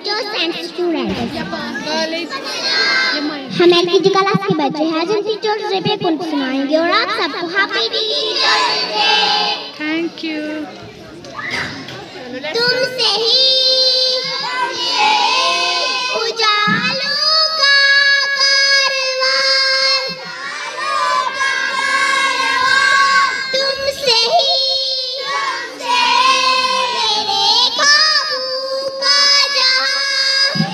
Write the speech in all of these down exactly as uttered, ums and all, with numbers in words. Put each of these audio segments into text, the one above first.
teachers and students. हम LKG class के बच्चे हैं, आज हम टीचर्स डे पे कुछ सुनाएंगे और आप सबको happy teachers day. Thank you. तुमसे ही उजालों का कारवां, तुमसे ही मेरे ख्वाबों का जहां,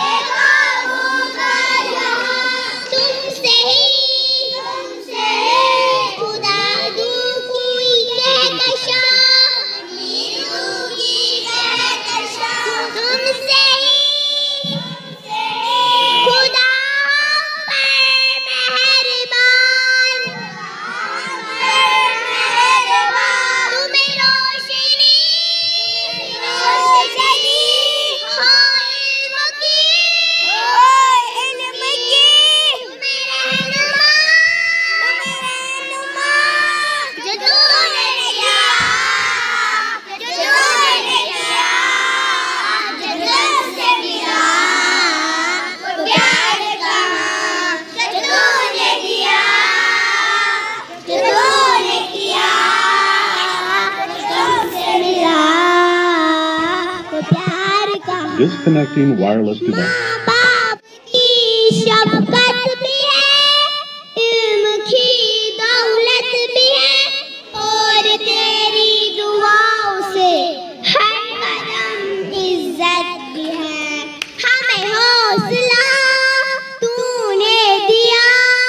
तुमसे ही खुदा दू कोई कहकशां, तुमसे ही खुदा पर मेहरबान, तुम्हें रोशनी हो इल्म की, तुम्हें रहनुमा जो तूने किया, जो तूने किया, जो तुमसे मिला प्यार कहाँ, जो तूने किया, जो तूने किया, तुमसे मिला प्यार कहाँ। Disconnecting wireless device. माँ बाप की शफकत भी है, इल्म की दौलत भी है, और तेरी दुआओं से हर कदम इज्जत भी है। हमें हौसला तूने दिया,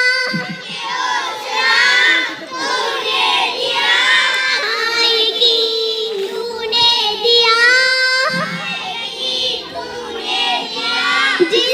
हाँ यकीन तूने दिया, जिस